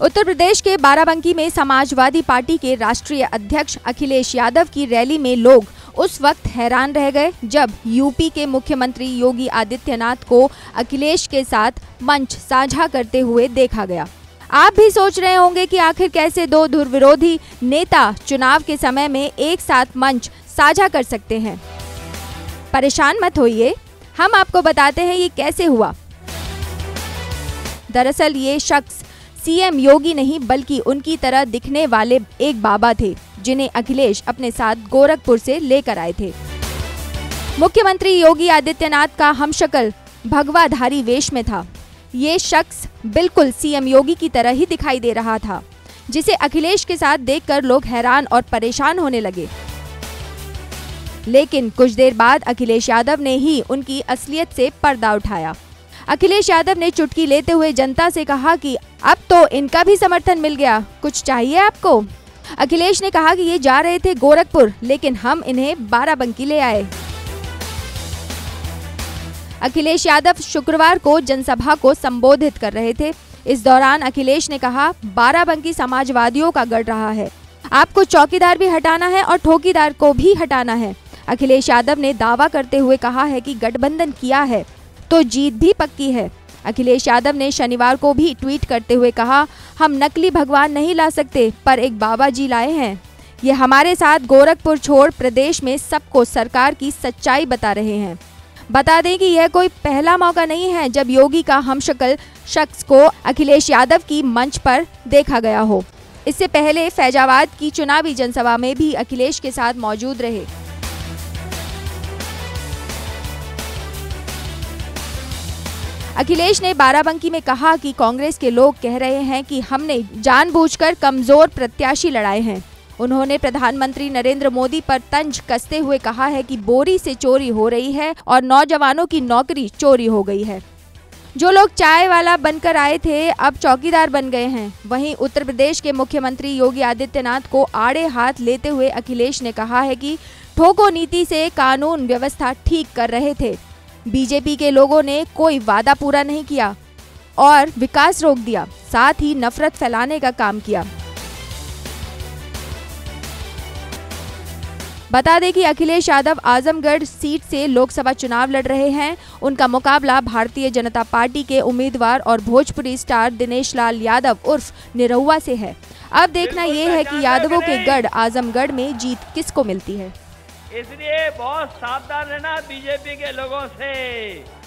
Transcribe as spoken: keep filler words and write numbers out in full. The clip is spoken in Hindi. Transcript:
उत्तर प्रदेश के बाराबंकी में समाजवादी पार्टी के राष्ट्रीय अध्यक्ष अखिलेश यादव की रैली में लोग उस वक्त हैरान रह गए जब यूपी के मुख्यमंत्री योगी आदित्यनाथ को अखिलेश के साथ मंच साझा करते हुए देखा गया। आप भी सोच रहे होंगे कि आखिर कैसे दो धुरविरोधी नेता चुनाव के समय में एक साथ मंच साझा कर सकते हैं। परेशान मत होइए, हम आपको बताते हैं ये कैसे हुआ। दरअसल ये शख्स सीएम योगी नहीं बल्कि उनकी तरह दिखने वाले एक बाबा थे जिन्हें अखिलेश अपने साथ गोरखपुर से लेकर आए थे। मुख्यमंत्री योगी आदित्यनाथ का हमशक्ल भगवाधारी वेश में था। ये शख्स बिल्कुल सीएम योगी की तरह ही दिखाई दे रहा था, जिसे अखिलेश के साथ देखकर लोग हैरान और परेशान होने लगे। लेकिन कुछ देर बाद अखिलेश यादव ने ही उनकी असलियत से पर्दा उठाया। अखिलेश यादव ने चुटकी लेते हुए जनता से कहा कि अब तो इनका भी समर्थन मिल गया, कुछ चाहिए आपको। अखिलेश ने कहा कि ये जा रहे थे गोरखपुर, लेकिन हम इन्हें बाराबंकी ले आए। अखिलेश यादव शुक्रवार को जनसभा को संबोधित कर रहे थे। इस दौरान अखिलेश ने कहा, बाराबंकी समाजवादियों का गढ़ रहा है, आपको चौकीदार भी हटाना है और ठोकीदार को भी हटाना है। अखिलेश यादव ने दावा करते हुए कहा है कि गठबंधन किया है तो जीत भी पक्की है। अखिलेश यादव ने शनिवार को भी ट्वीट करते हुए कहा, हम नकली भगवान नहीं ला सकते पर एक बाबा जी लाए हैं। ये हमारे साथ गोरखपुर छोड़ प्रदेश में सबको सरकार की सच्चाई बता रहे हैं। बता दें कि यह कोई पहला मौका नहीं है जब योगी का हमशक्ल शख्स को अखिलेश यादव की मंच पर देखा गया हो। इससे पहले फैजाबाद की चुनावी जनसभा में भी अखिलेश के साथ मौजूद रहे। अखिलेश ने बाराबंकी में कहा कि कांग्रेस के लोग कह रहे हैं कि हमने जानबूझकर कमजोर प्रत्याशी लड़ाए हैं। उन्होंने प्रधानमंत्री नरेंद्र मोदी पर तंज कसते हुए कहा है कि बोरी से चोरी हो रही है और नौजवानों की नौकरी चोरी हो गई है। जो लोग चाय वाला बनकर आए थे अब चौकीदार बन गए हैं। वहीं उत्तर प्रदेश के मुख्यमंत्री योगी आदित्यनाथ को आड़े हाथ लेते हुए अखिलेश ने कहा है कि ठोको नीति से कानून व्यवस्था ठीक कर रहे थे। बीजेपी के लोगों ने कोई वादा पूरा नहीं किया और विकास रोक दिया, साथ ही नफरत फैलाने का काम किया। बता दें कि अखिलेश यादव आजमगढ़ सीट से लोकसभा चुनाव लड़ रहे हैं। उनका मुकाबला भारतीय जनता पार्टी के उम्मीदवार और भोजपुरी स्टार दिनेश लाल यादव उर्फ निरहुआ से है। अब देखना यह है कि यादवों के गढ़ आजमगढ़ में जीत किसको मिलती है। इसलिए बहुत सावधान रहना बीजेपी के लोगों से।